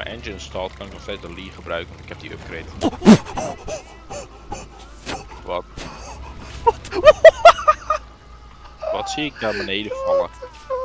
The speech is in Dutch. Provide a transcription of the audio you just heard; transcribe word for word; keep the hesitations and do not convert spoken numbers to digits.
engine stalt, kan ik nog steeds de Lee gebruiken, want ik heb die upgrade. Wat? Wat zie ik naar beneden vallen?